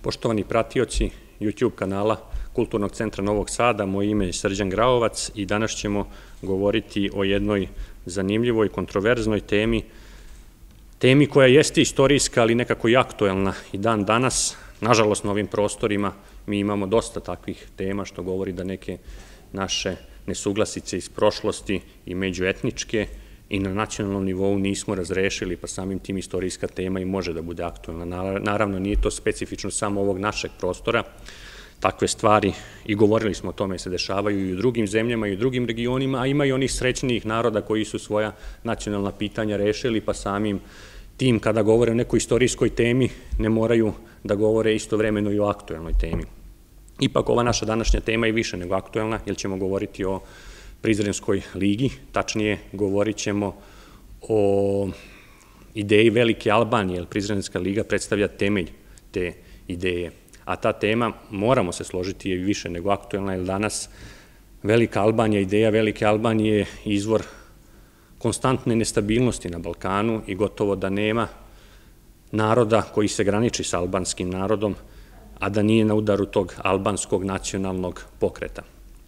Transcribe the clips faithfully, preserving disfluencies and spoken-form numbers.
Poštovani pratioci YouTube kanala Kulturnog centra Novog Sada, moje ime je Srđan Graovac i danas ćemo govoriti o jednoj zanimljivoj, kontroverznoj temi, temi koja jeste istorijska, ali nekako i aktuelna i dan danas. Nažalost, na ovim prostorima mi imamo dosta takvih tema, što govori da neke naše nesuglasice iz prošlosti i međuetničke i na nacionalnom nivou nismo razrešili, pa samim tim istorijska tema i može da bude aktuelna. Naravno, nije to specifično samo ovog našeg prostora. Takve stvari, i govorili smo o tome, se dešavaju i u drugim zemljama i u drugim regionima, a ima i onih srećnijih naroda koji su svoja nacionalna pitanja rešili, pa samim tim kada govore o nekoj istorijskoj temi ne moraju da govore istovremeno i o aktuelnoj temi. Ipak ova naša današnja tema je više nego aktuelna, jer ćemo govoriti o Prizrenskoj ligi, tačnije govorit ćemo o ideji Velike Albanije, jer Prizrenska liga predstavlja temelj te ideje. A ta tema, moramo se složiti, je više nego aktuelna, jer danas Velika Albanija, ideja Velike Albanije je izvor konstantne nestabilnosti na Balkanu i gotovo da nema naroda koji se graniči sa albanskim narodom, a da nije na udaru tog albanskog nacionalnog pokreta.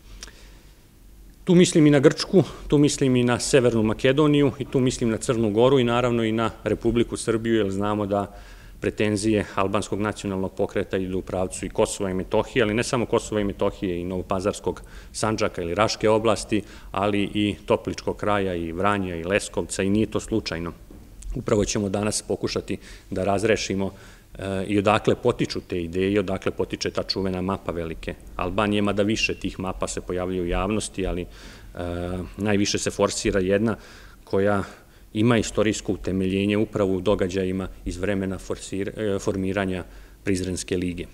Tu mislim i na Grčku, tu mislim i na Severnu Makedoniju i tu mislim na Crnu Goru i naravno i na Republiku Srbiju, jer znamo da pretenzije albanskog nacionalnog pokreta idu u pravcu i Kosova i Metohije, ali ne samo Kosova i Metohije, i Novopazarskog Sandžaka ili Raške oblasti, ali i Topličkog kraja i Vranja i Leskovca, i nije to slučajno. Upravo ćemo danas pokušati da razrešimo i odakle potiču te ideje i odakle potiče ta čuvena mapa Velike Albanije, mada više tih mapa se pojavljaju u javnosti, ali najviše se forsira jedna koja ima istorijsko utemeljenje upravo u događajima iz vremena formiranja Prizrenske lige.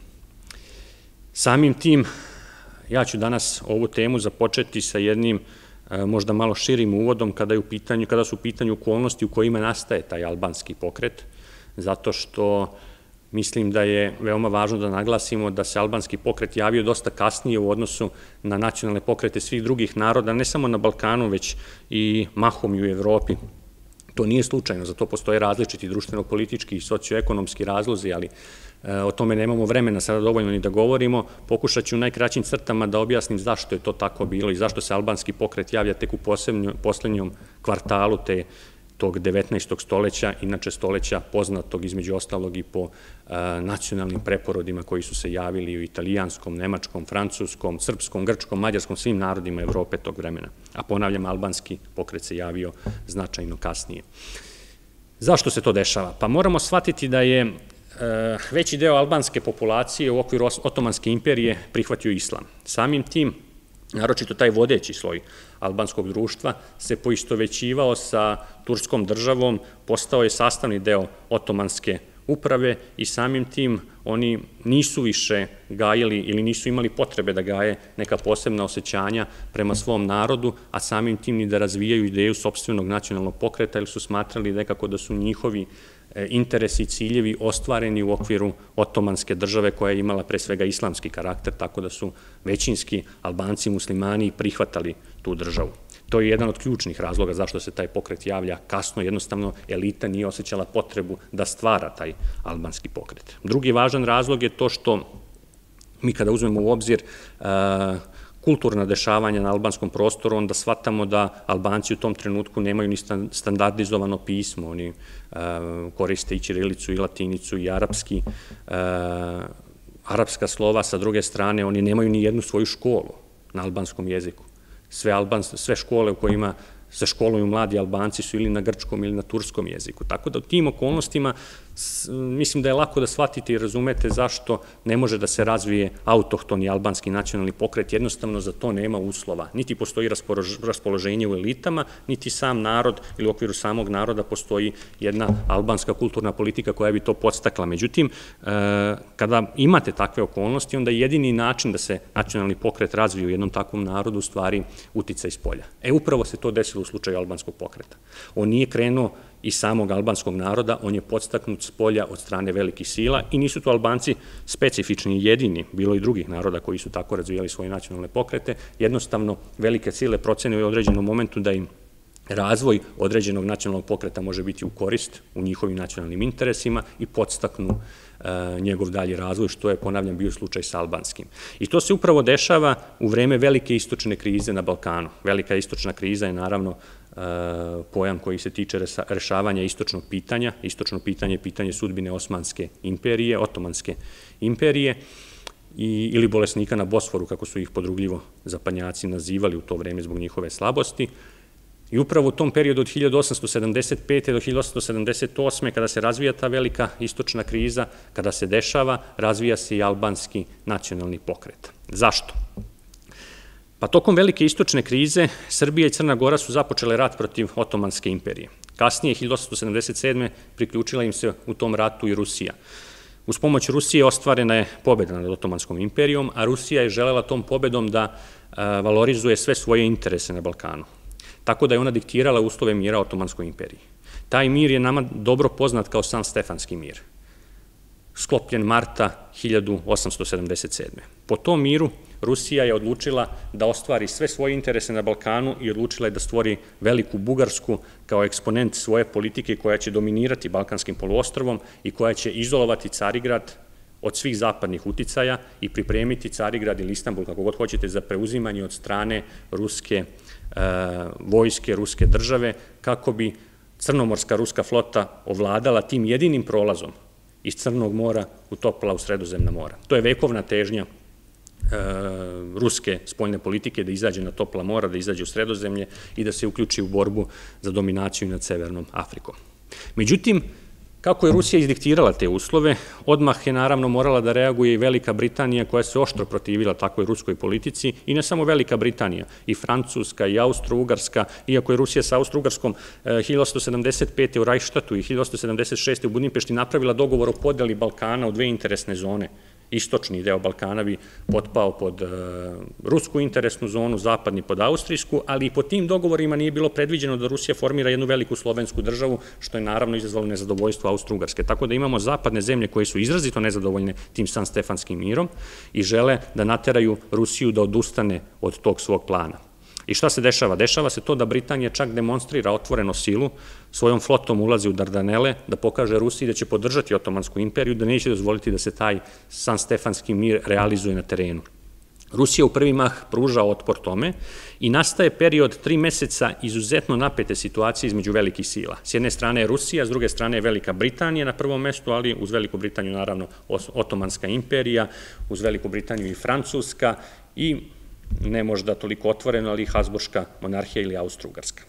Samim tim, ja ću danas ovu temu započeti sa jednim možda malo širim uvodom kada je u pitanju, kada su u pitanju okolnosti u kojima nastaje taj albanski pokret, zato što mislim da je veoma važno da naglasimo da se albanski pokret javio dosta kasnije u odnosu na nacionalne pokrete svih drugih naroda, ne samo na Balkanu, već i mahom i u Evropi. To nije slučajno, za to postoje različiti društveno-politički i socioekonomski razlozi, ali o tome nemamo vremena sada dovoljno ni da govorimo. Pokušat ću u najkraćim crtama da objasnim zašto je to tako bilo i zašto se albanski pokret javlja tek u poslednjom kvartalu te tog devetnaestog stoleća, inače stoleća poznatog između ostalog i po nacionalnim preporodima koji su se javili u italijanskom, nemačkom, francuskom, srpskom, grčkom, mađarskom, svim narodima Evrope tog vremena. A ponavljam, albanski pokret se javio značajno kasnije. Zašto se to dešava? Pa moramo shvatiti da je veći deo albanske populacije u okviru Otomanske imperije prihvatio islam. Samim tim, naročito taj vodeći sloj albanskog društva, se poistovećivao sa Turskom državom, postao je sastavni deo otomanske uprave i samim tim oni nisu više gajili ili nisu imali potrebe da gaje neka posebna osjećanja prema svom narodu, a samim tim ni da razvijaju ideju sopstvenog nacionalnog pokreta, jer su smatrali nekako da su njihovi interesi i ciljevi ostvareni u okviru otomanske države koja je imala pre svega islamski karakter, tako da su većinski Albanci muslimani prihvatali tu državu. To je jedan od ključnih razloga zašto se taj pokret javlja kasno, jednostavno elita nije osjećala potrebu da stvara taj albanski pokret. Drugi važan razlog je to što mi kada uzmemo u obzir kulturna dešavanja na albanskom prostoru, onda shvatamo da Albanci u tom trenutku nemaju ni standardizovano pismo, oni koriste i ćirilicu i latinicu i arapski, arapska slova, sa druge strane oni nemaju ni jednu svoju školu na albanskom jeziku. Sve škole u kojima se školuju mladi Albanci su ili na grčkom ili na turskom jeziku. Tako da u tim okolnostima mislim da je lako da shvatite i razumete zašto ne može da se razvije autohtoni albanski nacionalni pokret, jednostavno za to nema uslova. Niti postoji raspoloženje u elitama, niti sam narod ili u okviru samog naroda postoji jedna albanska kulturna politika koja bi to podstakla. Međutim, kada imate takve okolnosti, onda jedini način da se nacionalni pokret razvije u jednom takvom narodu u stvari uticaj iz polja. E, upravo se to desilo u slučaju albanskog pokreta. On nije krenuo iz samog albanskog naroda, on je podstaknut s polja od strane velikih sila i nisu to Albanci specifični jedini, bilo i drugih naroda koji su tako razvijali svoje nacionalne pokrete, jednostavno velike sile procene u određenom momentu da im razvoj određenog nacionalnog pokreta može biti u korist u njihovim nacionalnim interesima i podstaknu njegov dalji razvoj, što je, ponavljam, bio slučaj sa albanskim. I to se upravo dešava u vreme velike istočne krize na Balkanu. Velika istočna kriza je naravno pojam koji se tiče rešavanja istočnog pitanja. Istočno pitanje je pitanje sudbine Osmanske imperije, Otomanske imperije, ili bolesnika na Bosforu, kako su ih podrugljivo zapadnjaci nazivali u to vreme zbog njihove slabosti. I upravo u tom periodu od hiljadu osamsto sedamdeset pete do hiljadu osamsto sedamdeset osme kada se razvija ta velika istočna kriza, kada se dešava, razvija se i albanski nacionalni pokret. Zašto? Pa tokom velike istočne krize Srbija i Crna Gora su započele rat protiv Otomanske imperije. Kasnije, hiljadu osamsto sedamdeset sedme priključila im se u tom ratu i Rusija. Uz pomoć Rusije ostvarena je pobeda nad Otomanskom imperijom, a Rusija je želela tom pobedom da valorizuje sve svoje interese na Balkanu. Tako da je ona diktirala uslove mira Otomanskoj imperiji. Taj mir je nama dobro poznat kao San Stefanski mir, sklopljen marta hiljadu osamsto sedamdeset sedme. Po tom miru Rusija je odlučila da ostvari sve svoje interese na Balkanu i odlučila je da stvori veliku Bugarsku kao eksponent svoje politike koja će dominirati Balkanskim poluostrvom i koja će izolovati Carigrad od svih zapadnih uticaja i pripremiti Carigrad ili Istanbul, kako god hoćete, za preuzimanje od strane ruske vojske, ruske države, kako bi crnomorska ruska flota ovladala tim jedinim prolazom iz Crnog mora u topla u Sredozemna mora. To je vekovna težnja ruske spoljne politike, da izađe na topla mora, da izađe u Sredozemlje i da se uključi u borbu za dominaciju nad Severnom Afrikom. Međutim, kako je Rusija izdiktirala te uslove, odmah je naravno morala da reaguje i Velika Britanija, koja se oštro protivila takvoj ruskoj politici, i ne samo Velika Britanija, i Francuska, i Austro-Ugarska, iako je Rusija sa Austro-Ugarskom hiljadu osamsto sedamdeset pete u Rajštatu i hiljadu osamsto sedamdeset šeste u Budimpešti napravila dogovor o podeli Balkana u dve interesne zone. Istočni deo Balkana bi potpao pod rusku interesnu zonu, zapadni pod austrijsku, ali i po tim dogovorima nije bilo predviđeno da Rusija formira jednu veliku slovensku državu, što je naravno izazvalo nezadovoljstvo Austro-Ugarske. Tako da imamo zapadne zemlje koje su izrazito nezadovoljne tim San Stefanskim mirom i žele da nateraju Rusiju da odustane od tog svog plana. I šta se dešava? Dešava se to da Britanija čak demonstrira otvoreno silu, svojom flotom ulazi u Dardanele, da pokaže Rusiji da će podržati Otomansku imperiju, da neće dozvoliti da se taj San Stefanski mir realizuje na terenu. Rusija u prvi mah pruža otpor tome i nastaje period tri meseca izuzetno napete situacije između velikih sila. S jedne strane je Rusija, s druge strane je Velika Britanija na prvom mestu, ali uz Veliku Britaniju naravno Otomanska imperija, uz Veliku Britaniju i Francuska i ne možda toliko otvoreno, ali i Habsburška monarhija ili Austro-Ugarska.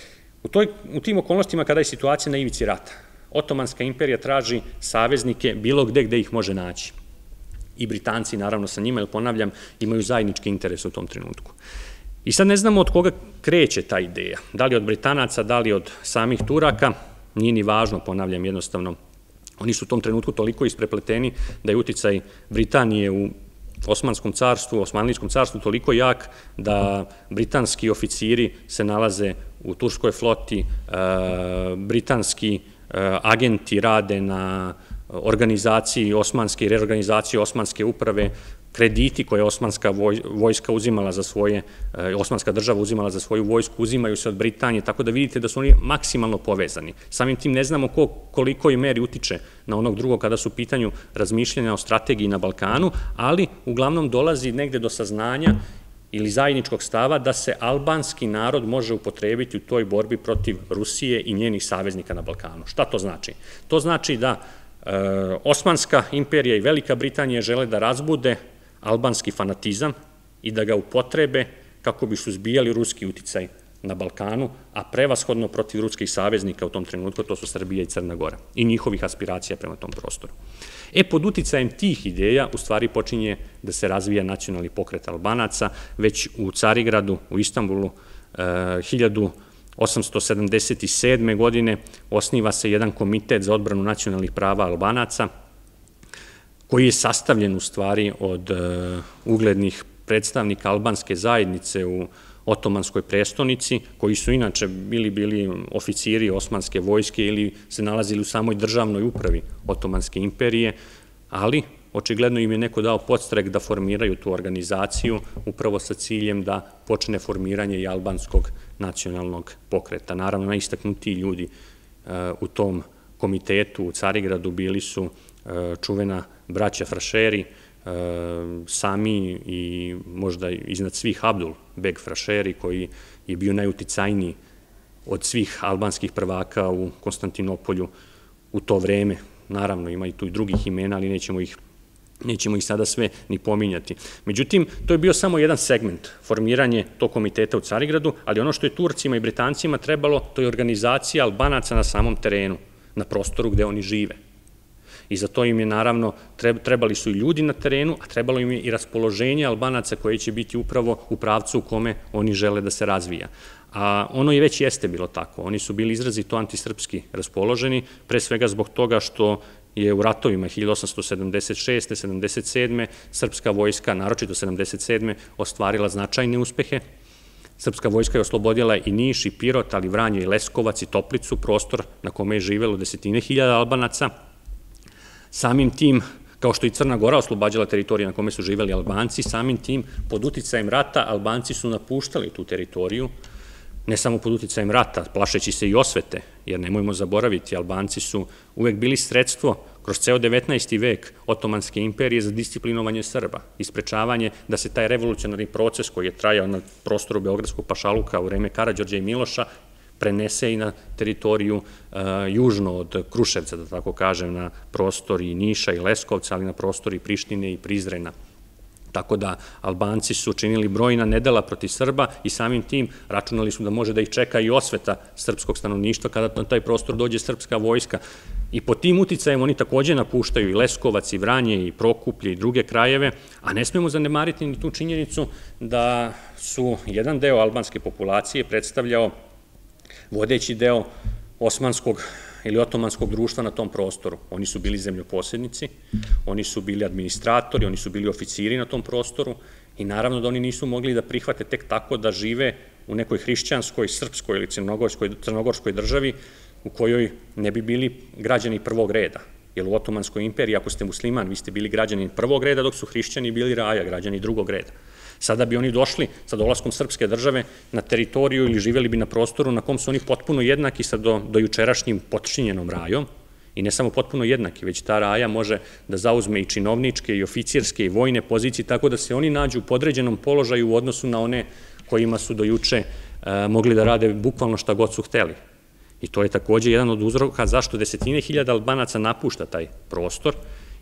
U tim okolnostima, kada je situacija na ivici rata, Otomanska imperija traži saveznike bilo gde gde ih može naći. I Britanci, naravno, sa njima, jer ponavljam, imaju zajednički interes u tom trenutku. I sad ne znamo od koga kreće ta ideja. Da li od Britanaca, da li od samih Turaka, nije ni važno, ponavljam, jednostavno. Oni su u tom trenutku toliko isprepleteni da je uticaj Britanije u Osmanskom carstvu, Osmanlijskom carstvu toliko jak da britanski oficiri se nalaze u turskoj floti, britanski agenti rade na organizaciji osmanske i reorganizaciji osmanske uprave, krediti koje je osmanska vojska uzimala za svoje, osmanska država uzimala za svoju vojsku, uzimaju se od Britanije, tako da vidite da su oni maksimalno povezani. Samim tim ne znamo koliko i meri utiče na onog drugog kada su u pitanju razmišljanja o strategiji na Balkanu, ali uglavnom dolazi negde do saznanja ili zajedničkog stava da se albanski narod može upotrebiti u toj borbi protiv Rusije i njenih saveznika na Balkanu. Šta to znači? To znači da Osmanska imperija i Velika Britanija žele da razbude albanski fanatizam i da ga upotrebe kako bi suzbijali ruski uticaj na Balkanu, a prevashodno protiv ruskih saveznika u tom trenutku, to su Srbija i Crna Gora, i njihovih aspiracija prema tom prostoru. E, pod uticajem tih ideja, u stvari počinje da se razvija nacionalni pokret Albanaca, već u Carigradu, u Istanbulu, hiljadu osamsto sedamdeset sedme. godine osniva se jedan komitet za odbranu nacionalnih prava Albanaca, koji je sastavljen u stvari od uglednih predstavnika albanske zajednice u Otomanskoj prestonici, koji su inače bili bili oficiri osmanske vojske ili se nalazili u samoj državnoj upravi Otomanske imperije, ali očigledno im je neko dao podstrek da formiraju tu organizaciju upravo sa ciljem da počne formiranje i albanskog nacionalnog pokreta. Naravno, najistaknutiji ljudi u tom komitetu u Carigradu bili su čuvena braća Frašeri, Sami i možda iznad svih Abdul Beg Frašeri, koji je bio najuticajniji od svih albanskih prvaka u Konstantinopolju u to vreme. Naravno, ima i tu i drugih imena, ali nećemo ih nećemo ih sada sve ni pominjati. Međutim, to je bio samo jedan segment, formiranje tog komiteta u Carigradu, ali ono što je Turcima i Britancima trebalo, to je organizacija Albanaca na samom terenu, na prostoru gde oni žive. I za to im je, naravno, trebali su i ljudi na terenu, a trebalo im je i raspoloženje Albanaca koje će biti upravo u pravcu u kome oni žele da se razvija. A ono i već jeste bilo tako. Oni su bili izrazito antisrpski raspoloženi, pre svega zbog toga što je u ratovima hiljadu osamsto sedamdeset šeste. sedamdeset sedme. srpska vojska, naročito sedamdeset sedme. ostvarila značajne uspehe. Srpska vojska je oslobodila i Niš, i Pirot, ali Vranje, i Leskovac, i Toplicu, prostor na kome je živelo desetine hiljada Albanaca. Samim tim, kao što i Crna Gora oslobađala teritoriju na kome su živeli Albanci, samim tim, pod uticajem rata, Albanci su napuštali tu teritoriju, ne samo pod uticajem rata, plašeći se i osvete, jer nemojmo zaboraviti, Albanci su uvek bili sredstvo kroz ceo devetnaesti vek Otomanske imperije za disciplinovanje Srba i sprečavanje da se taj revolucionarni proces koji je trajao na prostoru Beogradskog pašaluka u vreme Karađorđa i Miloša prenese i na teritoriju južno od Kruševca, da tako kažem, na prostor i Niša i Leskovca, ali na prostor i Prištine i Prizrena. Tako da Albanci su činili brojna nedela protiv Srba i samim tim računali su da može da ih čeka i osveta srpskog stanovništva kada na taj prostor dođe srpska vojska. I pod tim uticajem oni takođe napuštaju i Leskovac, i Vranje, i Prokuplje, i druge krajeve, a ne smemo zanemariti ni tu činjenicu da su jedan deo albanske populacije predstavljao vodeći deo osmanskog ili otomanskog društva na tom prostoru. Oni su bili zemljoposednici, oni su bili administratori, oni su bili oficiri na tom prostoru i naravno da oni nisu mogli da prihvate tek tako da žive u nekoj hrišćanskoj, srpskoj ili crnogorskoj državi u kojoj ne bi bili građani prvog reda. Jer u Otomanskoj imperiji, ako ste musliman, vi ste bili građani prvog reda, dok su hrišćani bili raja, građani drugog reda. Sada bi oni došli sa dolaskom srpske države na teritoriju ili živjeli bi na prostoru na kom su oni potpuno jednaki sa do jučerašnjim potčinjenom rajom i ne samo potpuno jednaki, već ta raja može da zauzme i činovničke i oficirske i vojne pozicije, tako da se oni nađu u podređenom položaju u odnosu na one kojima su do juče mogli da rade bukvalno šta god su hteli. I to je takođe jedan od uzroka zašto desetine hiljada Albanaca napušta taj prostor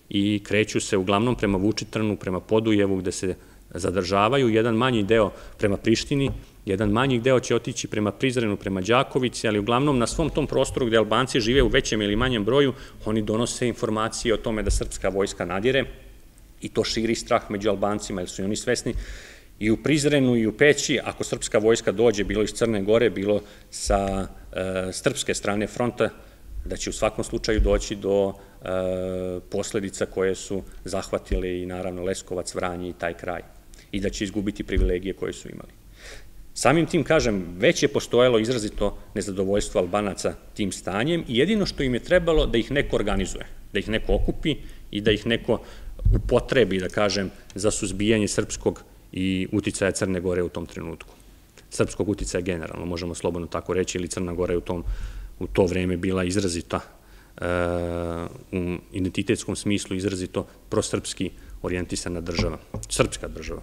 i kreću se uglavnom prema Vučitrnu, prema Podujevu, gde se zadržavaju, jedan manji deo prema Prištini, jedan manji deo će otići prema Prizrenu, prema Đakovici, ali uglavnom na svom tom prostoru gde Albanci žive u većem ili manjem broju, oni donose informacije o tome da srpska vojska nadire i to širi strah među Albancima, jer su oni svesni i u Prizrenu i u Peći, ako srpska vojska dođe, bilo iz Crne Gore, bilo sa srpske strane fronta, da će u svakom slučaju doći do posledica koje su zahvatile i naravno Leskovac, Vranje i taj kraj i da će izgubiti privilegije koje su imali. Samim tim, kažem, već je postojalo izrazito nezadovoljstvo Albanaca tim stanjem i jedino što im je trebalo da ih neko organizuje, da ih neko okupi i da ih neko upotrebi, da kažem, za suzbijanje srpskog i uticaja Crne Gore u tom trenutku. Srpskog uticaja generalno, možemo slobodno tako reći, ili Crna Gora je u tom u to vreme bila izrazita u identitetskom smislu, izrazito prosrpski orijentisana država, srpska država.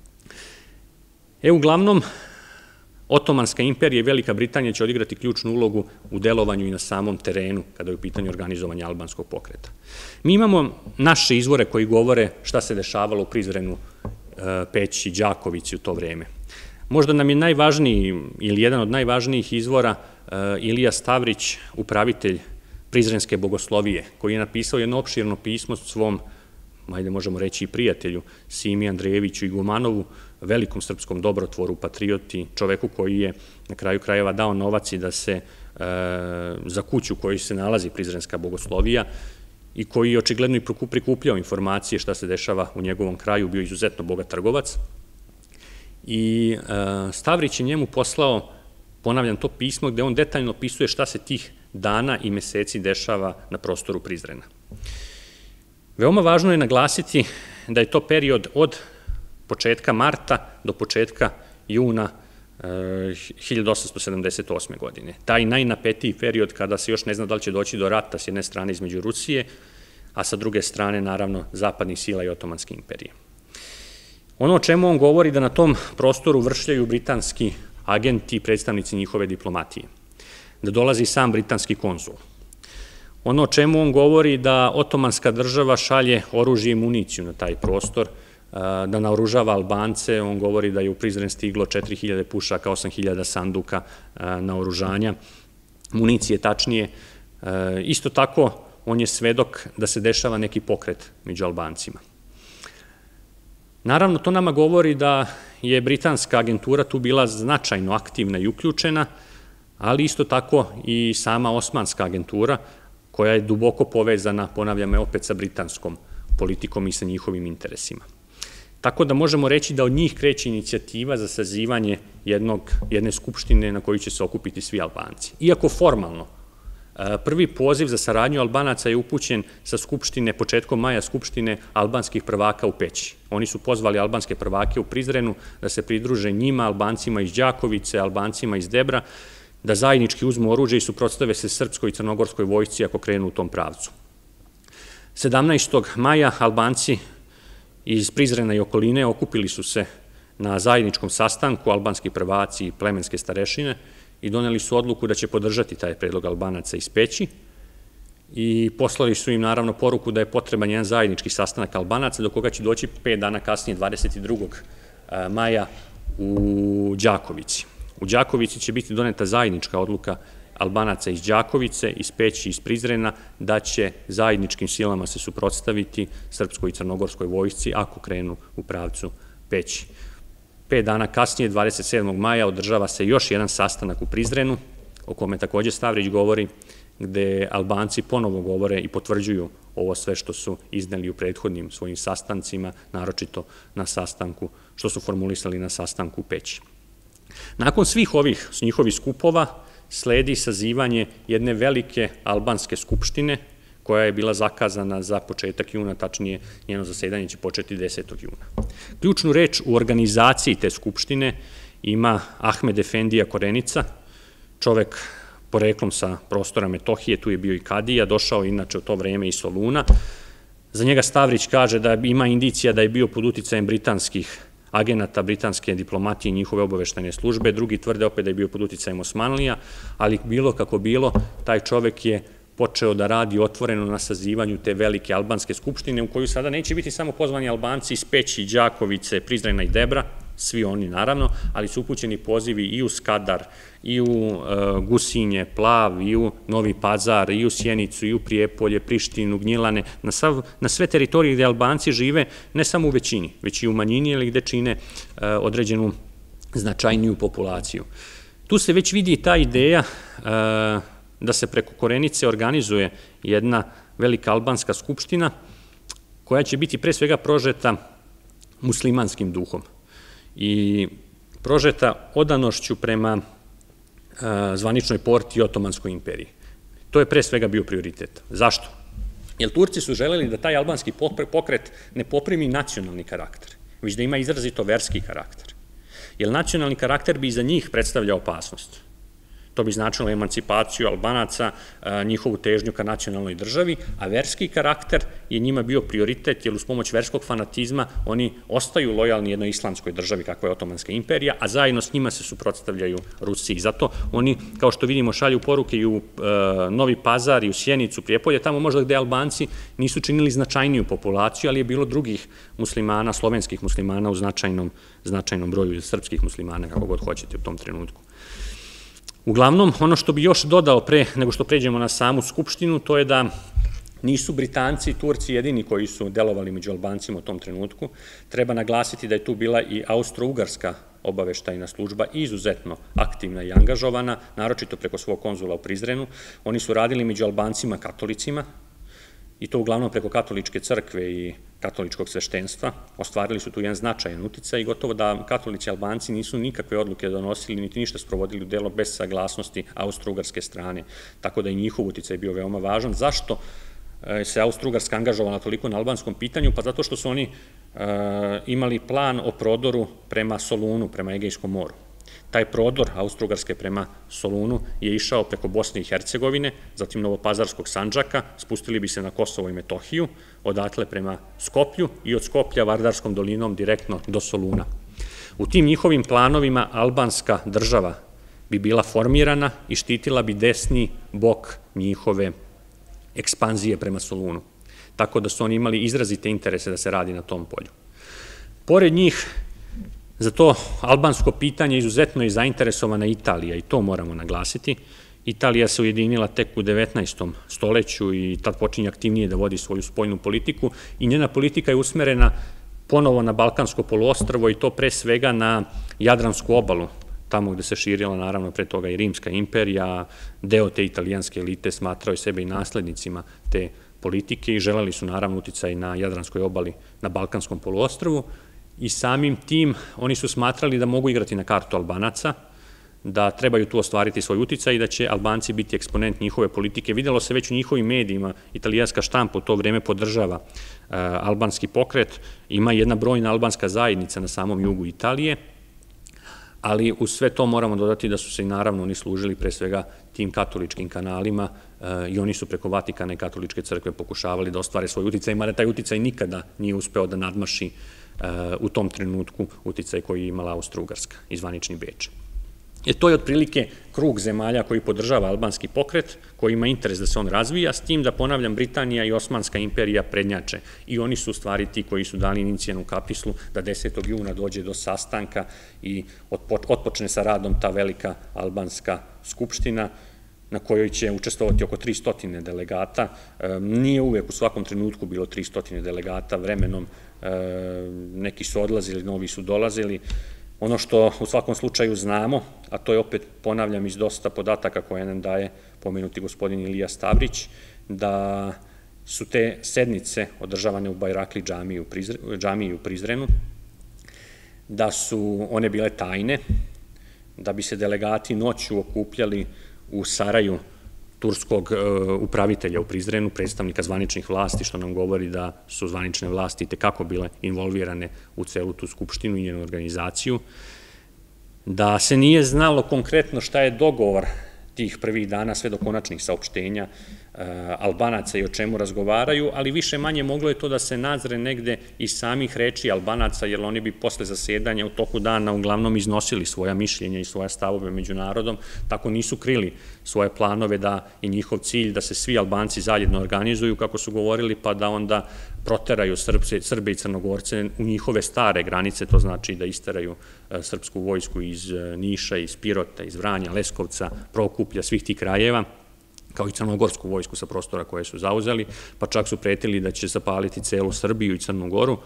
E, uglavnom, Otomanska imperija i Velika Britanija će odigrati ključnu ulogu u delovanju i na samom terenu kada je u pitanju organizovanja albanskog pokreta. Mi imamo naše izvore koji govore šta se dešavalo u Prizrenu, Peći, Đakovici u to vreme. Možda nam je najvažniji ili jedan od najvažnijih izvora Ilija Stavrić, upravitelj Prizrenske bogoslovije, koji je napisao jedno opširno pismo svom, ajde možemo reći i prijatelju, Simi Andrejeviću i Gumanovu, velikom srpskom dobrotvoru, patrioti, čoveku koji je na kraju krajeva dao novac i da se za kuću u kojoj se nalazi Prizrenska bogoslovija i koji je očigledno i prikupljao informacije šta se dešava u njegovom kraju, bio izuzetno bogat trgovac. I Stavrić je njemu poslao, ponavljam, to pismo gde on detaljno opisuje šta se tih dana i meseci dešava na prostoru Prizrena. Veoma važno je naglasiti da je to period od početka marta do početka juna hiljadu osamsto sedamdeset osme. godine. Taj najnapetiji period kada se još ne zna da li će doći do rata s jedne strane između Rusije, a sa druge strane, naravno, zapadnih sila i Otomanske imperije. Ono o čemu on govori da na tom prostoru vršljaju britanski agenti i predstavnici njihove diplomatije, da dolazi sam britanski konzul. Ono o čemu on govori da Otomanska država šalje oružje i municiju na taj prostor, da naoružava Albance, on govori da je u Prizren stiglo četiri hiljade pušaka, osam hiljada sanduka naoružanja, municije tačnije. Isto tako, on je svedok da se dešava neki pokret među Albancima. Naravno, to nama govori da je britanska agentura tu bila značajno aktivna i uključena, ali isto tako i sama osmanska agentura, koja je duboko povezana, ponavljam je opet, sa britanskom politikom i sa njihovim interesima. Tako da možemo reći da od njih kreće inicijativa za sazivanje jedne skupštine na koju će se okupiti svi Albanci. Iako formalno, prvi poziv za saradnju Albanaca je upućen sa skupštine, početkom maja skupštine albanskih prvaka u Peći. Oni su pozvali albanske prvake u Prizrenu da se pridruže njima, Albancima iz Đakovice, Albancima iz Debra, da zajednički uzmu oružje i suprotstave se srpskoj i crnogorskoj vojsci ako krenu u tom pravcu. sedamnaestog maja Albanci iz Prizrena i okoline okupili su se na zajedničkom sastanku, albanski prvaci i plemenske starešine, i doneli su odluku da će podržati taj predlog Albanaca iz Peći i poslali su im naravno poruku da je potreban jedan zajednički sastanak Albanaca, do koga će doći pet dana kasnije, dvadeset drugog maja u Đakovici. U Đakovici će biti doneta zajednička odluka Albanaca iz Đakovice, iz Peći, iz Prizrena, da će zajedničkim silama se suprotstaviti srpskoj i crnogorskoj vojsci ako krenu u pravcu Peći. Pet dana kasnije, dvadeset sedmog maja, održava se još jedan sastanak u Prizrenu, o kome takođe Stavrić govori, gde Albanci ponovo govore i potvrđuju ovo sve što su izneli u prethodnim svojim sastancima, naročito na sastanku, što su formulisali na sastanku u Peći. Nakon svih ovih njihovih skupova sledi sazivanje jedne velike albanske skupštine, koja je bila zakazana za početak juna, tačnije njeno zasedanje će početi desetog juna. Ključnu reč u organizaciji te skupštine ima Ahmed Efendija Korenica, čovek poreklom sa prostora Metohije, tu je bio i kadija, došao inače u to vreme iz Soluna. Za njega Stavrić kaže da ima indicija da je bio pod uticajem britanskih agenata, britanske diplomatije i njihove obaveštajne službe, drugi tvrde opet da je bio pod uticajem Osmanlija, ali bilo kako bilo, taj čovek je počeo da radi otvoreno na sazivanju te velike albanske skupštine, u koju sada neće biti samo pozvani Albanci iz Peći, Đakovice, Prizrena i Debra, svi oni naravno, ali su upućeni pozivi i u Skadar, i u Gusinje, Plav, i u Novi Pazar, i u Sjenicu, i u Prijepolje, Prištinu, Gnjilane, na sve teritorije gde Albanci žive, ne samo u većini, već i u manjini, ili gde čine određenu značajniju populaciju. Tu se već vidi ta ideja da se preko Korenice organizuje jedna velika albanska skupština koja će biti pre svega prožeta muslimanskim duhom i prožeta odanošću prema zvaničnoj porti i Otomanskoj imperiji. To je pre svega bio prioritet. Zašto? Jer Turci su želeli da taj albanski pokret ne poprimi nacionalni karakter, već da ima izrazito verski karakter. Jer nacionalni karakter bi za njih predstavljao opasnost. To bi značilo emancipaciju Albanaca, njihovu težnju ka nacionalnoj državi, a verski karakter je njima bio prioritet, jer uz pomoć verskog fanatizma oni ostaju lojalni jednoj islamskoj državi kakva je Otomanska imperija, a zajedno s njima se suprotstavljaju Rusiji. Zato oni, kao što vidimo, šalju poruke i u Novi Pazar, i u Sjenicu, Prijepolje, tamo možda gde Albanci nisu činili značajniju populaciju, ali je bilo drugih muslimana, slovenskih muslimana u značajnom broju, ili srpskih muslimana, kako god hoćete u tom trenutku. Uglavnom, ono što bi još dodao pre nego što pređemo na samu skupštinu, to je da nisu Britanci i Turci jedini koji su delovali među Albancima u tom trenutku. Treba naglasiti da je tu bila i Austro-Ugarska obaveštajna služba, izuzetno aktivna i angažovana, naročito preko svog konzula u Prizrenu. Oni su radili među Albancima katolicima, i to uglavnom preko katoličke crkve i katoličkog sveštenstva. Ostvarili su tu jedan značajan uticaj i gotovo da katolici Albanci nisu nikakve odluke donosili, niti ništa sprovodili u delo bez saglasnosti austro-ugarske strane, tako da i njihov uticaj bio veoma važan. Zašto se Austro-Ugarska angažovala toliko na albanskom pitanju? Pa zato što su oni imali plan o prodoru prema Solunu, prema Egejskom moru. Taj prodor Austro-Ugarske prema Solunu je išao preko Bosne i Hercegovine, zatim Novopazarskog Sandžaka, spustili bi se na Kosovo i Metohiju, odatle prema Skoplju i od Skoplja Vardarskom dolinom direktno do Soluna. U tim njihovim planovima albanska država bi bila formirana i štitila bi desni bok njihove ekspanzije prema Solunu. Tako da su oni imali izrazite interese da se radi na tom polju. Pored njih, za to albansko pitanje izuzetno je zainteresovana Italija i to moramo naglasiti. Italija se ujedinila tek u devetnaestom stoleću i tad počinje aktivnije da vodi svoju spoljnu politiku i njena politika je usmerena ponovo na Balkansko poluostrvo i to pre svega na Jadransku obalu, tamo gde se širila naravno pre toga i Rimska imperija, deo te italijanske elite smatrao je sebe i naslednicima te politike i želeli su naravno uticaj na Jadranskoj obali na Balkanskom poluostrvu i samim tim oni su smatrali da mogu igrati na kartu Albanaca, da trebaju tu ostvariti svoj uticaj i da će Albanci biti eksponent njihove politike. Videlo se već u njihovim medijima, italijanska štampa u to vreme podržava albanski pokret, ima jedna brojna albanska zajednica na samom jugu Italije, ali uz sve to moramo dodati da su se i naravno oni služili pre svega tim katoličkim kanalima i oni su preko Vatikana i katoličke crkve pokušavali da ostvare svoj uticaj, mada taj uticaj nikada nije uspeo da nadmaši u tom trenutku uticaj koji je imala Austro-Ugarska i zvanični Beč. E to je otprilike krug zemalja koji podržava albanski pokret, koji ima interes da se on razvija, s tim da, ponavljam, Britanija i Osmanska imperija prednjače. I oni su u stvari ti koji su dali inicijanu kapislu da desetog juna dođe do sastanka i otpočne sa radom ta velika albanska skupština, na kojoj će učestvovati oko tristo delegata. Nije uvek u svakom trenutku bilo tristo delegata, vremenom neki su odlazili, novi su dolazili. Ono što u svakom slučaju znamo, a to je opet, ponavljam, iz dosta podataka koje nam daje pomenuti gospodin Ilija Stavrić, da su te sednice održavane u Bajrakli džamiji u Prizrenu, da su one bile tajne, da bi se delegati noću okupljali u saraju turskog upravitelja u Prizrenu, predstavnika zvaničnih vlasti, što nam govori da su zvanične vlasti tekako bile involvirane u celu tu skupštinu i njenu organizaciju, da se nije znalo konkretno šta je dogovor tih prvih dana sve do konačnih saopštenja Albanaca i o čemu razgovaraju, ali više manje moglo je to da se nazre negde iz samih reči Albanaca, jer oni bi posle zasedanja u toku dana uglavnom iznosili svoja mišljenja i svoja stavove među narodom, tako nisu krili svoje planove da je njihov cilj da se svi Albanci zajedno organizuju, kako su govorili, pa da onda proteraju Srbe i Crnogorce u njihove stare granice, to znači da isteraju srpsku vojsku iz Niša, iz Pirota, iz Vranja, Leskovca, Prokuplja, svih tih krajeva, kao i crnogorsku vojsku sa prostora koje su zauzeli, pa čak su pretili da će zapaliti celu Srbiju i Crnu Goru,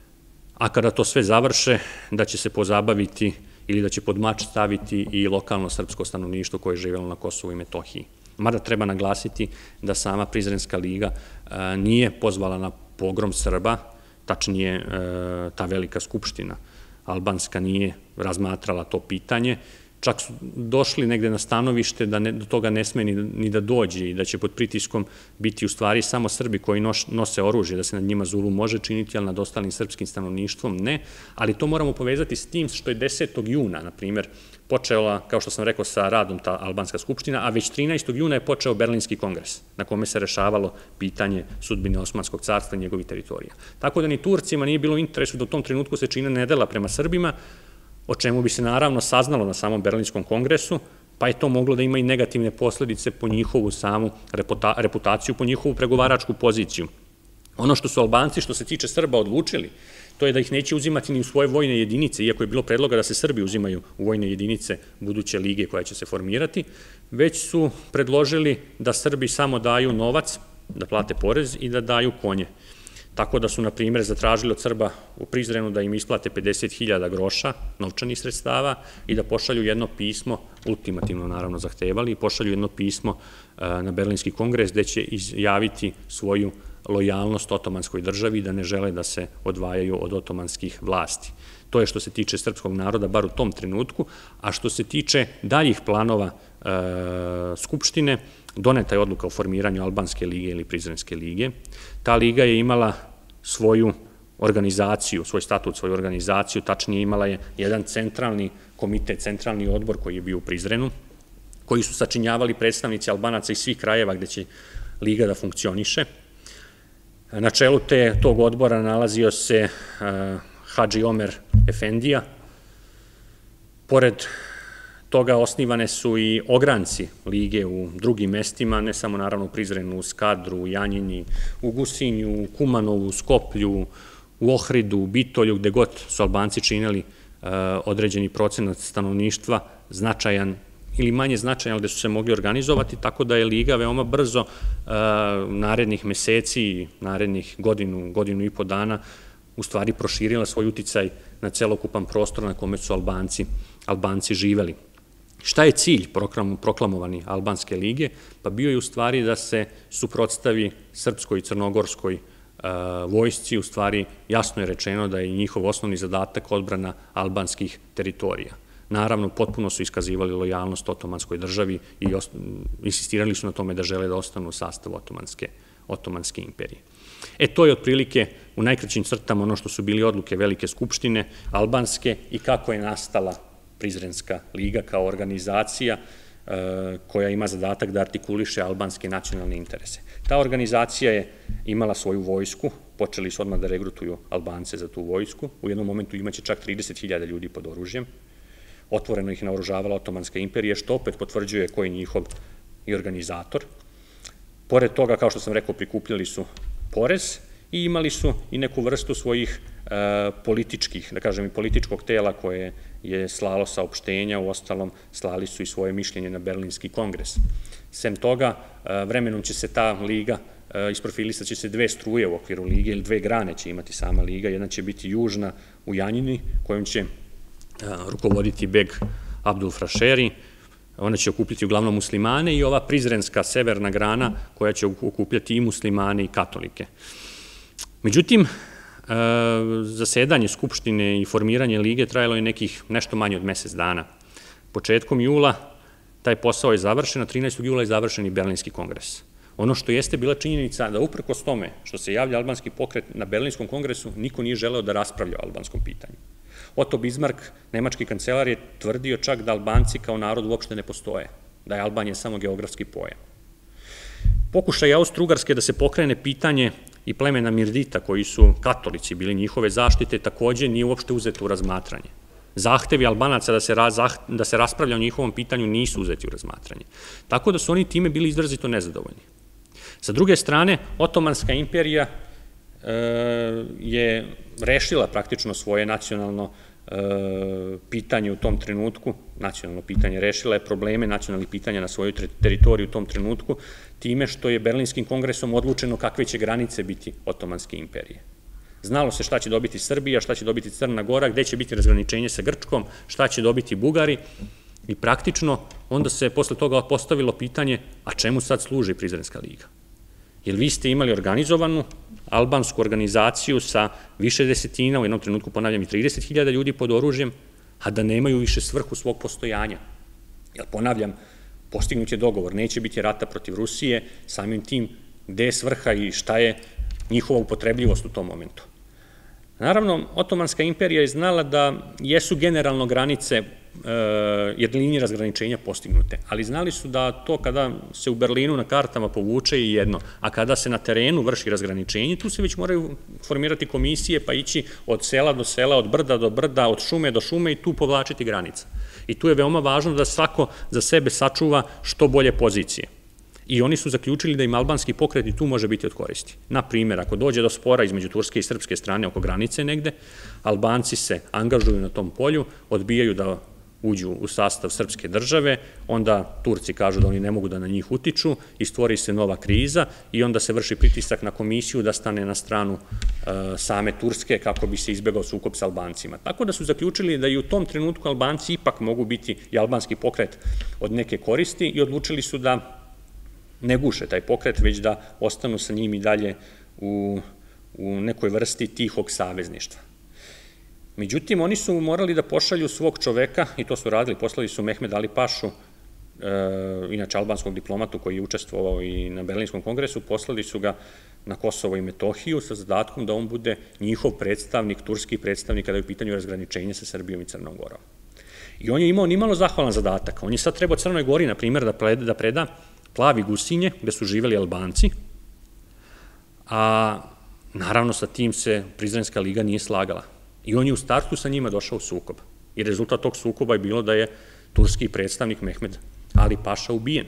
a kada to sve završe, da će se pozabaviti ili da će pod mač staviti i lokalno srpsko stanovništvo koje je živelo na Kosovu i Metohiji. Mada treba naglasiti da sama Prizrenska liga nije pozvala na pogrom Srba, tačnije ta velika skupština albanska nije razmatrala to pitanje, čak su došli negde na stanovište da do toga ne sme ni da dođe i da će pod pritiskom biti u stvari samo Srbi koji nose oružje, da se nad njima zulum može činiti, ali nad ostalim srpskim stanovništvom ne, ali to moramo povezati s tim što je desetog juna, na primjer, počela, kao što sam rekao, sa radom ta albanska skupština, a već trinaestog juna je počeo Berlinski kongres, na kome se rešavalo pitanje sudbine Osmanskog carstva i njegovih teritorija. Tako da ni Turcima nije bilo interesu da u tom trenutku se čine nedela prema Srbima, o čemu bi se naravno saznalo na samom Berlinskom kongresu, pa je to moglo da ima i negativne posledice po njihovu samu reputaciju, po njihovu pregovaračku poziciju. Ono što su Albanci, što se tiče Srba, odlučili, to je da ih neće uzimati ni u svoje vojne jedinice, iako je bilo predloga da se Srbi uzimaju u vojne jedinice buduće lige koja će se formirati, već su predložili da Srbi samo daju novac, da plate porez i da daju konje. Tako da su, na primjer, zatražili od Srba u Prizrenu da im isplate pedeset hiljada groša novčanih sredstava i da pošalju jedno pismo, ultimativno naravno zahtevali, i pošalju jedno pismo na Berlinski kongres gde će izjaviti svoju lojalnost otomanskoj državi i da ne žele da se odvajaju od otomanskih vlasti. To je što se tiče srpskog naroda, bar u tom trenutku, a što se tiče daljih planova Skupštine, doneta je odluka o formiranju Albanske lige ili Prizrenske lige. Ta liga je imala svoju organizaciju, svoj statut, svoju organizaciju, tačnije imala je jedan centralni komitet, centralni odbor koji je bio u Prizrenu, koji su sačinjavali predstavnici Albanaca iz svih krajeva gde će liga da funkcioniše. Na čelu tog odbora nalazio se Hadži Omer Efendija. Pored toga osnivane su i ogranci lige u drugim mestima, ne samo naravno u Prizrenu, u Skadru, u Janjini, u Gusinju, u Kumanovu, u Skoplju, u Ohridu, u Bitolju, gde god su Albanci činili određeni procenat stanovništva, značajan ili manje značajan, ali gde su se mogli organizovati, tako da je liga veoma brzo narednih meseci, narednih godinu, godinu i po dana, u stvari proširila svoj uticaj na celokupan prostor na kome su Albanci, Albanci živeli. Šta je cilj proklamovani Albanske lige? Pa bio je u stvari da se suprotstavi srpskoj i crnogorskoj vojsci, u stvari jasno je rečeno da je njihov osnovni zadatak odbrana albanskih teritorija. Naravno, potpuno su iskazivali lojalnost otomanskoj državi i insistirali su na tome da žele da ostanu u sastavu Otomanske imperije. E, to je otprilike u najkraćim crtama ono što su bili odluke Velike skupštine albanske i kako je nastala Prizrenska liga kao organizacija koja ima zadatak da artikuliše albanske nacionalne interese. Ta organizacija je imala svoju vojsku, počeli su odmah da regrutuju Albance za tu vojsku, u jednom momentu imaće čak trideset hiljada ljudi pod oružjem, otvoreno ih naoružavala Otomanska imperija, što opet potvrđuje ko je njihov i organizator. Pored toga, kao što sam rekao, prikupljali su porez i imali su i neku vrstu svojih političkih, da kažem i političkog tela koje je slalo saopštenja, u ostalom slali su i svoje mišljenje na Berlinski kongres. Sem toga, vremenom će se ta liga, isprofilisat će se dve struje u okviru lige ili dve grane će imati sama liga, jedna će biti južna u Janjini, kojom će rukovoditi beg Abdul Frašeri, ona će okupljati uglavnom muslimane i ova prizrenska severna grana koja će okupljati i muslimane i katolike. Međutim, zasedanje Skupštine i formiranje lige trajalo je nekih nešto manje od mesec dana. Početkom jula taj posao je završen, a trinaestog jula je završen i Berlinski kongres. Ono što jeste bila činjenica da uprkos tome što se javlja albanski pokret na Berlinskom kongresu, niko nije želeo da raspravlja o albanskom pitanju. Otto Bismarck, nemački kancelar, je tvrdio čak da Albanci kao narod uopšte ne postoje, da je Albanija samo geografski pojam. Pokušaj Austro-Ugarske da se pokrene pitanje i plemena Mirdita, koji su katolici bili njihove zaštite, takođe nije uopšte uzeto u razmatranje. Zahtevi Albanaca da se raspravlja o njihovom pitanju nisu uzeti u razmatranje. Tako da su oni time bili izrazito nezadovoljni. Sa druge strane, Otomanska imperija je rešila praktično svoje nacionalno pitanje u tom trenutku, nacionalno pitanje, rešila je probleme nacionalnih pitanja na svojoj teritoriji u tom trenutku, time što je Berlinskim kongresom odlučeno kakve će granice biti Otomanske imperije. Znalo se šta će dobiti Srbija, šta će dobiti Crna Gora, gde će biti razgraničenje sa Grčkom, šta će dobiti Bugari i praktično onda se posle toga postavilo pitanje, a čemu sad služi Prizrenska liga? Jer vi ste imali organizovanu albansku organizaciju sa više desetina, u jednom trenutku ponavljam i trideset hiljada ljudi pod oružjem, a da nemaju više svrhu svog postojanja. Jer ponavljam, postignut je dogovor, neće biti rata protiv Rusije, samim tim gde je svrha i šta je njihova upotrebljivost u tom momentu. Naravno, Otomanska imperija je znala da jesu generalno granice jer linije razgraničenja postignute, ali znali su da to kada se u Berlinu na kartama povuče je jedno, a kada se na terenu vrši razgraničenje, tu se već moraju formirati komisije pa ići od sela do sela, od brda do brda, od šume do šume i tu povlačiti granica. I tu je veoma važno da svako za sebe sačuva što bolje pozicije. I oni su zaključili da im albanski pokret i tu može biti od koristi. Na primjer, ako dođe do spora između turske i srpske strane oko granice negde, Albanci se angažuju na tom polju, odbijaju da uđu u sastav srpske države, onda Turci kažu da oni ne mogu da na njih utiču i stvori se nova kriza i onda se vrši pritisak na komisiju da stane na stranu same Turske kako bi se izbegao sukob sa Albancima. Tako da su zaključili da i u tom trenutku Albanci ipak mogu biti i albanski pokret od neke koristi i odlučili su da ne guše taj pokret, već da ostanu sa njim i dalje u, u nekoj vrsti tihog savezništva. Međutim, oni su morali da pošalju svog čoveka, i to su radili, poslali su Mehmed Ali Pašu, e, inače albanskog diplomatu koji je učestvovao i na Berlinskom kongresu, poslali su ga na Kosovo i Metohiju sa zadatkom da on bude njihov predstavnik, turski predstavnik kada je u pitanju razgraničenje sa Srbijom i Crnom Gorom. I on je imao nimalo zahvalan zadatak. On je sad trebao Crnoj Gori, na primjer, da preda Plavi Gusinje, gde su živeli Albanci, a naravno sa tim se Prizrenska liga nije slagala. I on je u startu sa njima došao u sukob. I rezultat tog sukoba je bilo da je turski predstavnik Mehmed Ali Paša ubijen.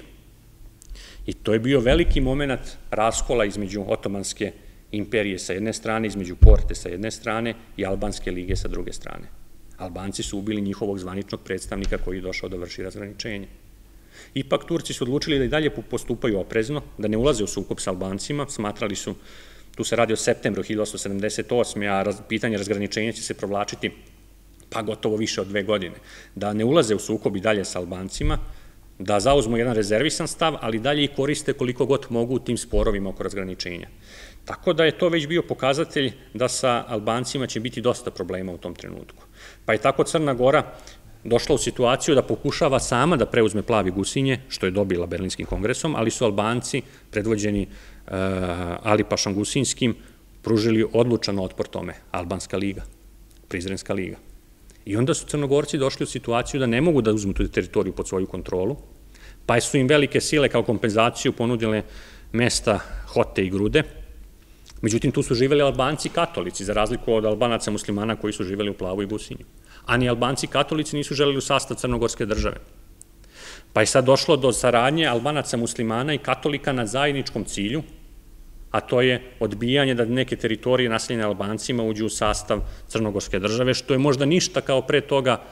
I to je bio veliki moment raskola između Otomanske imperije sa jedne strane, između Porte sa jedne strane i Albanske lige sa druge strane. Albanci su ubili njihovog zvaničnog predstavnika koji je došao da vrši razgraničenje. Ipak Turci su odlučili da i dalje postupaju oprezno, da ne ulaze u sukob sa Albancima, smatrali su, tu se radi o septembru hiljadu osamsto sedamdeset osme. a pitanje razgraničenja će se provlačiti pa gotovo više od dve godine, da ne ulaze u sukob i dalje sa Albancima, da zauzmu jedan rezervisan stav, ali dalje i koriste koliko god mogu u tim sporovima oko razgraničenja. Tako da je to već bio pokazatelj da sa Albancima će biti dosta problema u tom trenutku. Pa je tako Crna Gora došla u situaciju da pokušava sama da preuzme Plavi Gusinje, što je dobila Berlinskim kongresom, ali su Albanci, predvođeni Ali Pašom Gusinskim, pružili odlučan otpor tome, Albanska liga, Prizrenska liga. I onda su Crnogorci došli u situaciju da ne mogu da uzmu tu teritoriju pod svoju kontrolu, pa su im velike sile kao kompenzaciju ponudile mesta Hote i Grude. Međutim, tu su živeli Albanci katolici, za razliku od Albanaca muslimana koji su živeli u Plavoj Gusinji. A ni Albanci katolici nisu želeli u sastav Crnogorske države. Pa je sad došlo do saradnje Albanaca muslimana i katolika na zajedničkom cilju, a to je odbijanje da neke teritorije naseljene Albancima uđu u sastav Crnogorske države, što je možda ništa kao pre toga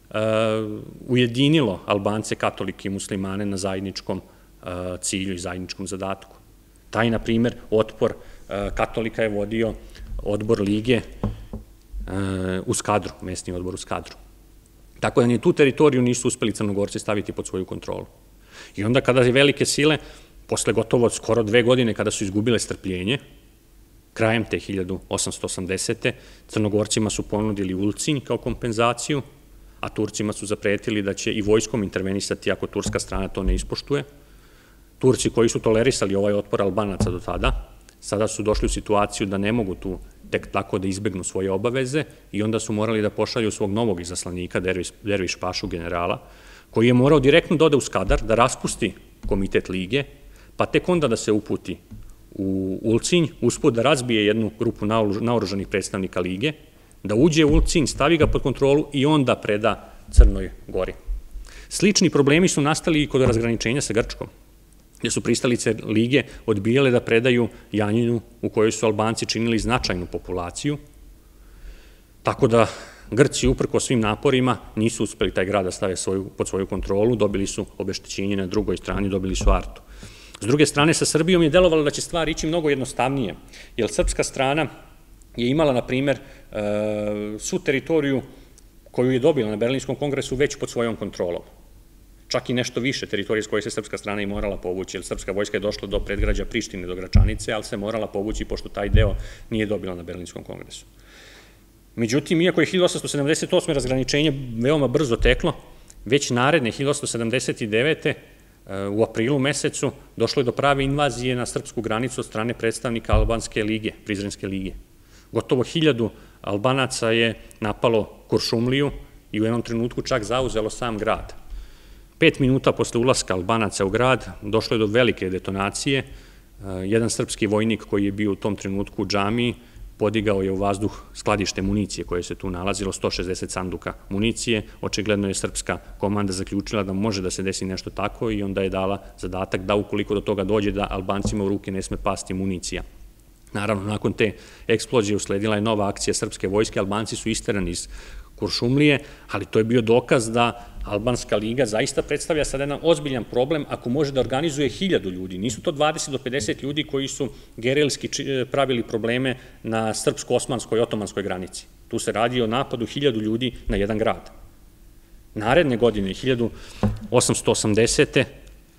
ujedinilo Albance, katolike i muslimane na zajedničkom cilju i zajedničkom zadatku. Taj, na primer, otpor katolika je vodio odbor lige u Skadru, mesni odbor u Skadru. Tako da ni tu teritoriju nisu uspeli Crnogorci staviti pod svoju kontrolu. I onda kada je velike sile, posle gotovo skoro dve godine kada su izgubile strpljenje, krajem te hiljadu osamsto osamdesete. Crnogorcima su ponudili Ulcinj kao kompenzaciju, a Turcima su zapretili da će i vojskom intervenisati ako turska strana to ne ispoštuje. Turci koji su tolerisali ovaj otpor Albanaca do tada, sada su došli u situaciju da ne mogu tu tek tako da izbegnu svoje obaveze i onda su morali da pošalju svog novog izaslanika, Derviš Pašu, generala, koji je morao direktno da ode u Skadar, da raspusti komitet lige, pa tek onda da se uputi u Ulcinj, usput da razbije jednu grupu naoružanih predstavnika lige, da uđe u Ulcinj, stavi ga pod kontrolu i onda preda Crnoj Gori. Slični problemi su nastali i kod razgraničenja sa Grčkom, gde su pristalice lige odbijale da predaju Janjinu u kojoj su Albanci činili značajnu populaciju, tako da Grci, uprko svim naporima, nisu uspeli taj grad da stave pod svoju kontrolu, dobili su obeštećenje na drugoj strani, dobili su Artu. S druge strane, sa Srbijom je delovalo da će stvar ići mnogo jednostavnije, jer srpska strana je imala, na primer, svu teritoriju koju je dobila na Berlinskom kongresu već pod svojom kontrolom. Čak i nešto više teritorije s koje se srpska strana i morala povući, jer srpska vojska je došla do predgrađa Prištine, do Gračanice, ali se morala povući pošto taj deo nije dobila na Berlinskom kongresu. Međutim, iako je hiljadu osamsto sedamdeset osme razgraničenje veoma brzo teklo, već naredne hiljadu osamsto sedamdeset devete u aprilu mesecu došlo je do prave invazije na srpsku granicu od strane predstavnika Albanske lige, Prizrenske lige. Gotovo hiljadu Albanaca je napalo Kuršumliju i u jednom trenutku čak zauzelo sam grad. Pet minuta posle ulaska Albanaca u grad došlo je do velike detonacije. Jedan srpski vojnik koji je bio u tom trenutku u džamiji podigao je u vazduh skladište municije koje se tu nalazilo, sto šezdeset sanduka municije. Očigledno je srpska komanda zaključila da može da se desi nešto tako i onda je dala zadatak da ukoliko do toga dođe da Albancima u ruke ne sme pasti municija. Naravno, nakon te eksplozije usledila je nova akcija srpske vojske, Albanci su isterani iz Kuršumlije, ali to je bio dokaz da Albanska liga zaista predstavlja sad jedan ozbiljan problem ako može da organizuje hiljadu ljudi. Nisu to dvadeset do pedeset ljudi koji su gerilski pravili probleme na srpsko-osmanskoj i otomanskoj granici. Tu se radi o napadu hiljadu ljudi na jedan grad. Naredne godine, hiljadu osamsto osamdesete.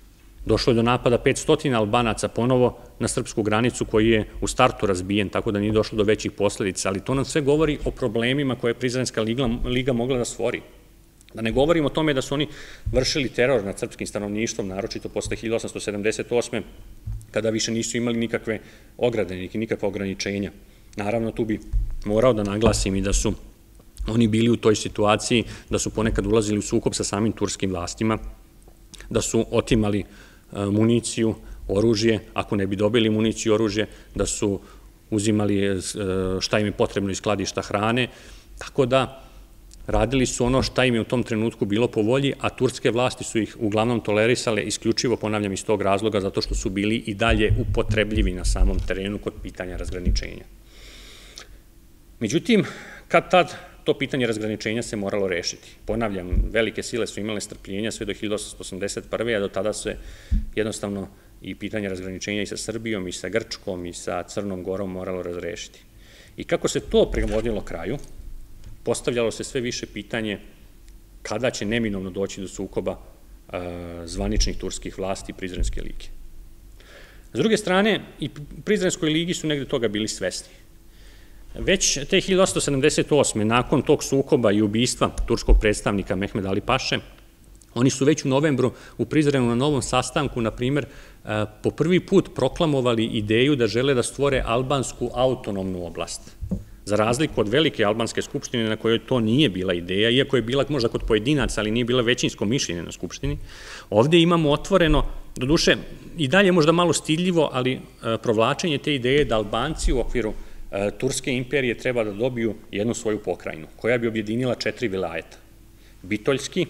Došlo je do napada petsto Albanaca ponovo na srpsku granicu koji je u startu razbijen, tako da nije došlo do većih posledica, ali to nam sve govori o problemima koje je Prizrenska liga mogla da stvori. Da ne govorim o tome da su oni vršili teror nad srpskim stanovništvom, naročito posle hiljadu osamsto sedamdeset osme kada više nisu imali nikakve ograde, nikakva ograničenja. Naravno, tu bi morao da naglasim i da su oni bili u toj situaciji, da su ponekad ulazili u sukob sa samim turskim vlastima, da su otimali municiju, oružje, ako ne bi dobili municiju i oružje, da su uzimali šta im je potrebno iz skladišta hrane, tako da radili su ono šta im je u tom trenutku bilo po volji, a turske vlasti su ih uglavnom tolerisale, isključivo, ponavljam, iz tog razloga, zato što su bili i dalje upotrebljivi na samom terenu kod pitanja razgraničenja. Međutim, kad tad to pitanje razgraničenja se moralo rešiti. Ponavljam, velike sile su imale strpljenja sve do hiljadu osamsto osamdeset prve. a do tada se jednostavno i pitanje razgraničenja i sa Srbijom, i sa Grčkom, i sa Crnom Gorom moralo razrešiti. I kako se to privodilo kraju, postavljalo se sve više pitanje kada će neminovno doći do sukoba zvaničnih turskih vlasti i Prizrenske lige. S druge strane, i Prizrenskoj ligi su negde toga bili svesni. Već te hiljadu osamsto sedamdeset osme nakon tog sukoba i ubistva turskog predstavnika Mehmed Ali Paše, oni su već u novembru u Prizrenu na novom sastanku, na primer, po prvi put proklamovali ideju da žele da stvore albansku autonomnu oblast. Za razliku od velike albanske skupštine na kojoj to nije bila ideja, iako je bila možda kod pojedinaca, ali nije bila većinsko mišljenje na skupštini, ovde imamo otvoreno, doduše i dalje možda malo stidljivo, ali provlačenje te ideje da Albanci u okviru Turske imperije treba da dobiju jednu svoju pokrajinu, koja bi objedinila četiri vilajeta. Bitoljski,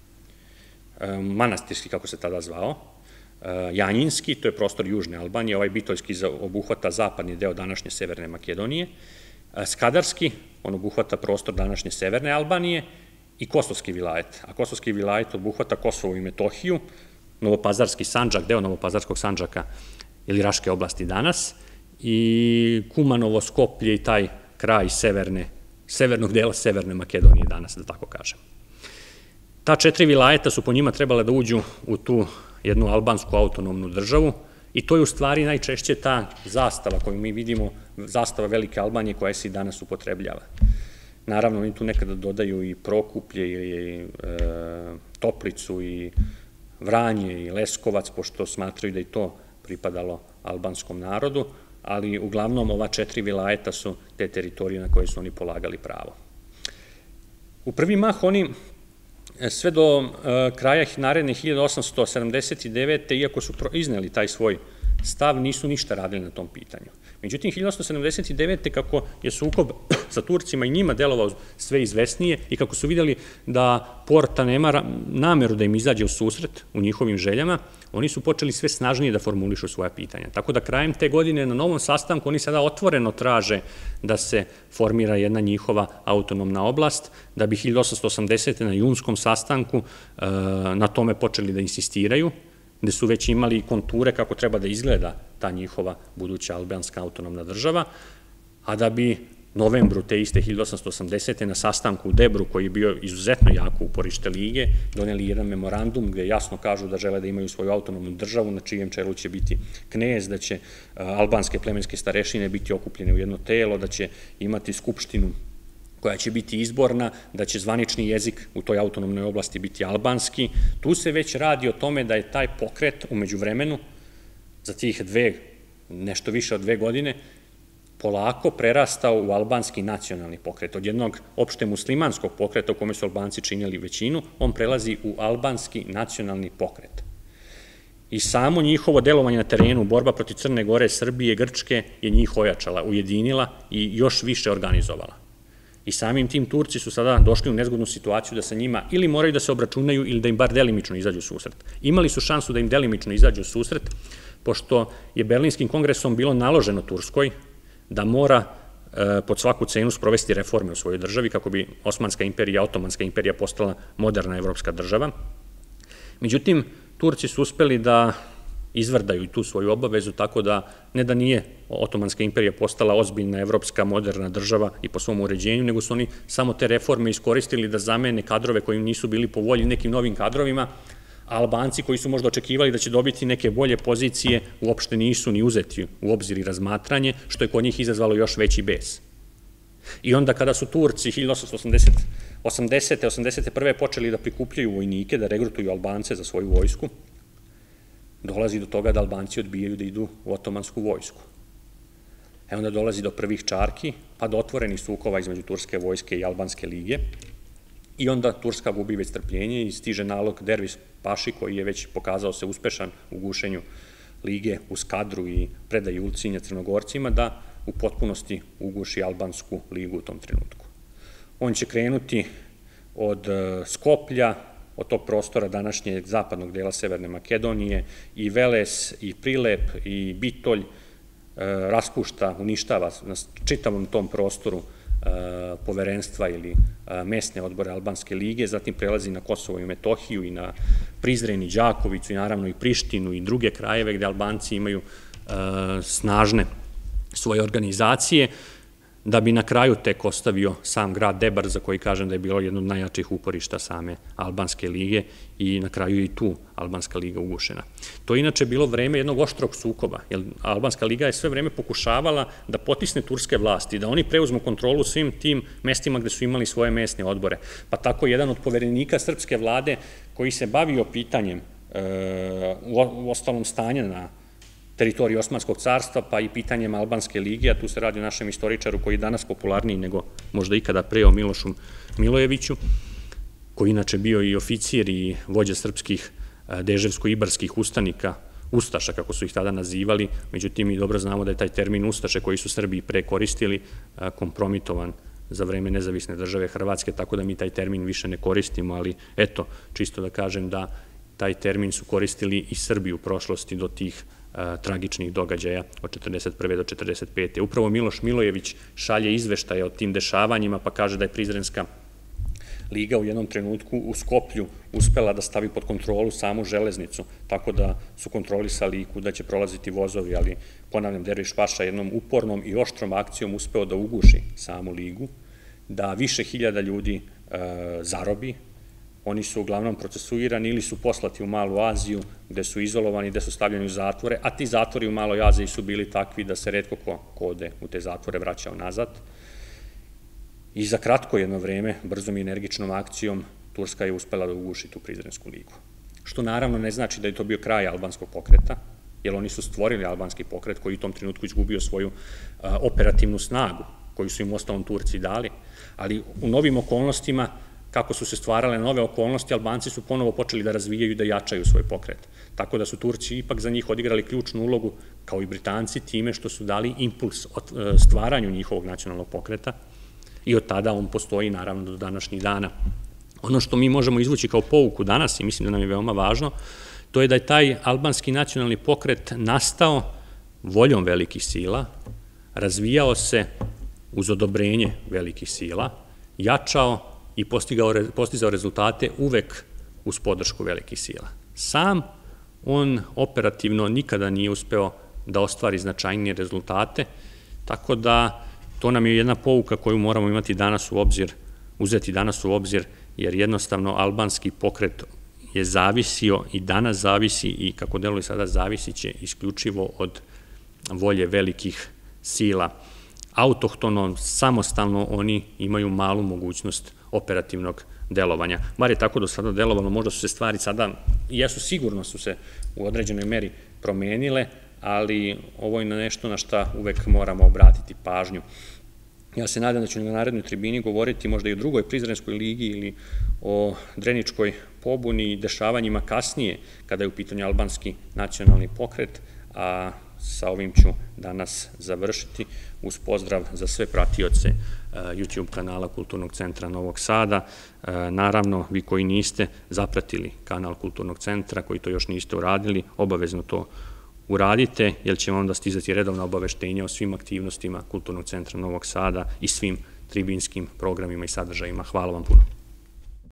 manastirski, kako se tada zvao, Janjinski, to je prostor južne Albanije, ovaj Bitoljski obuhvata zapadni deo današnje Severne Makedonije, Skadarski, on obuhvata prostor današnje Severne Albanije, i Kosovski vilajet. A Kosovski vilajet obuhvata Kosovo i Metohiju, Novopazarski Sandžak, deo Novopazarskog Sandžaka ili Raške oblasti danas, i Kumanovo, Skoplje i taj kraj severnog dela Severne Makedonije danas, da tako kažem. Ta četiri vilajeta su po njima trebala da uđu u tu jednu albansku autonomnu državu i to je u stvari najčešće ta zastava koju mi vidimo, zastava Velike Albanije koja se i danas upotrebljava. Naravno, oni tu nekada dodaju i Prokuplje, i Toplicu, i Vranje, i Leskovac, pošto smatraju da i to pripadalo albanskom narodu, ali uglavnom ova četiri vilajeta su te teritorije na koje su oni polagali pravo. U prvi mah oni sve do kraja naredne hiljadu osamsto sedamdeset devete. iako su izneli taj svoj stav, nisu ništa radili na tom pitanju. Međutim, hiljadu osamsto sedamdeset devete. kako je sukob sa Turcima i njima delovao sve izvesnije i kako su vidjeli da Porta nema nameru da im izađe u susret u njihovim željama, oni su počeli sve snažnije da formulišu svoja pitanja. Tako da krajem te godine na novom sastanku oni sada otvoreno traže da se formira jedna njihova autonomna oblast, da bi hiljadu osamsto osamdesete. na junskom sastanku na tome počeli da insistiraju, gde su već imali konture kako treba da izgleda ta njihova buduća albanska autonomna država, a da bi novembru te iste hiljadu osamsto osamdesete. na sastanku u Debru, koji je bio izuzetno jako uporište lige, doneli jedan memorandum gde jasno kažu da žele da imaju svoju autonomnu državu na čijem čelu će biti knez, da će albanske plemenske starešine biti okupljene u jedno telo, da će imati skupštinu koja će biti izborna, da će zvanični jezik u toj autonomnoj oblasti biti albanski. Tu se već radi o tome da je taj pokret umeđu vremenu za tih dve, nešto više od dve godine, polako prerastao u albanski nacionalni pokret. Od jednog opšte muslimanskog pokreta u kome su Albanci činili većinu, on prelazi u albanski nacionalni pokret. I samo njihovo delovanje na terenu, borba protiv Crne Gore, Srbije, Grčke, je njih ojačala, ujedinila i još više organizovala. I samim tim Turci su sada došli u nezgodnu situaciju da sa njima ili moraju da se obračunaju ili da im bar delimično izađu u susret. Imali su šansu da im delimično izađu u susret, pošto je Berlinskim kongresom bilo naloženo Turskoj da mora pod svaku cenu sprovesti reforme u svojoj državi kako bi Osmanska imperija, Otomanska imperija postala moderna evropska država. Međutim, Turci su uspeli da izvrdaju i tu svoju obavezu, tako da ne da nije Otomanska imperija postala ozbiljna evropska moderna država i po svom uređenju, nego su oni samo te reforme iskoristili da zamene kadrove koji nisu bili po volji nekim novim kadrovima, a Albanci koji su možda očekivali da će dobiti neke bolje pozicije uopšte nisu ni uzeti u obzir i razmatranje, što je kod njih izazvalo još veći bes. I onda kada su Turci hiljadu osamsto osamdesete, osamdeset prve počeli da prikupljaju vojnike, da regrutuju Albance za svoju vojsku, dolazi do toga da Albanci odbijaju da idu u otomansku vojsku. E onda dolazi do prvih čarki, pa do otvorenih sukoba između turske vojske i albanske lige, i onda Turska gubi već strpljenje i stiže nalog Derviš Paši, koji je već pokazao se uspešan u gušenju lige u Skadru i predaju Ulcinja Crnogorcima, da u potpunosti uguši albansku ligu u tom trenutku. On će krenuti od Skoplja, od tog prostora današnjeg zapadnog dela Severne Makedonije, i Veles, i Prilep, i Bitolj, raspušta, uništava na čitavom tom prostoru poverenstva ili mesne odbore Albanske lige, zatim prelazi na Kosovo i Metohiju i na Prizren i Đakovicu i naravno i Prištinu i druge krajeve gde Albanci imaju snažne svoje organizacije, da bi na kraju tek ostavio sam grad Debar, za koji kažem da je bilo jedno od najjačih uporišta same Albanske lige, i na kraju i tu Albanska liga ugušena. To je inače bilo vreme jednog oštrog sukoba, jer Albanska liga je sve vreme pokušavala da potisne turske vlasti, da oni preuzmu kontrolu svim tim mestima gde su imali svoje mesne odbore. Pa tako jedan od poverenika srpske vlade koji se bavio pitanjem u ostalom stanja na teritoriji Osmanskog carstva, pa i pitanjem Albanske lige, a tu se radi o našem istoričaru koji je danas popularniji nego možda ikada pre, o Milošu Milojeviću, koji inače bio i oficir i vođa srpskih deževsko-ibarskih ustanika, ustaša kako su ih tada nazivali, međutim mi dobro znamo da je taj termin ustaše koji su Srbi pre koristili kompromitovan za vreme nezavisne države Hrvatske, tako da mi taj termin više ne koristimo, ali eto, čisto da kažem da taj termin su koristili i Srbi u prošlosti do tih tragičnih događaja od četrdeset prve do četrdeset pete Upravo Miloš Milojević šalje izveštaje o tim dešavanjima, pa kaže da je Prizrenska liga u jednom trenutku u Skoplju uspela da stavi pod kontrolu samu železnicu, tako da su kontrolisali i kuda će prolaziti vozovi, ali ponavljam, Derviš Paša jednom upornom i oštrom akcijom uspeo da uguši samu ligu, da više hiljada ljudi zarobi. Oni su uglavnom procesuirani ili su poslati u Malu Aziju, gde su izolovani, gde su stavljeni u zatvore, a ti zatvori u Maloj Aziji su bili takvi da se retko ko ode u te zatvore vraćao nazad. I za kratko jedno vreme, brzom i energičnom akcijom, Turska je uspela da uguši tu Prizrensku ligu. Što naravno ne znači da je to bio kraj albanskog pokreta, jer oni su stvorili albanski pokret koji u tom trenutku izgubio svoju operativnu snagu, koju su im ostalom Turci dali, ali u novim okolnostima, kako su se stvarale nove okolnosti, Albanci su ponovo počeli da razvijaju i da jačaju svoj pokret. Tako da su Turci ipak za njih odigrali ključnu ulogu, kao i Britanci, time što su dali impuls stvaranju njihovog nacionalnog pokreta, i od tada on postoji naravno do današnjih dana. Ono što mi možemo izvući kao pouku danas, i mislim da nam je veoma važno, to je da je taj albanski nacionalni pokret nastao voljom velikih sila, razvijao se uz odobrenje velikih sila, jačao i postizao rezultate uvek uz podršku velikih sila. Sam on operativno nikada nije uspeo da ostvari značajnije rezultate, tako da to nam je jedna pouka koju moramo imati danas u obzir, uzeti danas u obzir, jer jednostavno albanski pokret je zavisio i danas zavisi i kako deluje sada zavisit će isključivo od volje velikih sila. Autohtono, samostalno oni imaju malu mogućnost operativnog delovanja. Bar je tako do sada delovalo, možda su se stvari sada, jesu sigurno su se u određenoj meri promenile, ali ovo je nešto na šta uvek moramo obratiti pažnju. Ja se nadam da ću na narednoj tribini govoriti možda i o drugoj Prizrenskoj ligi ili o Dreničkoj pobuni i dešavanjima kasnije kada je u pitanju albanski nacionalni pokret, a sa ovim ću danas završiti uz pozdrav za sve pratioce YouTube kanala Kulturnog centra Novog Sada. Naravno, vi koji niste zapratili kanal Kulturnog centra, koji to još niste uradili, obavezno to uradite, jer će vam onda stizati redovna obaveštenja o svim aktivnostima Kulturnog centra Novog Sada i svim tribinskim programima i sadržajima. Hvala vam puno.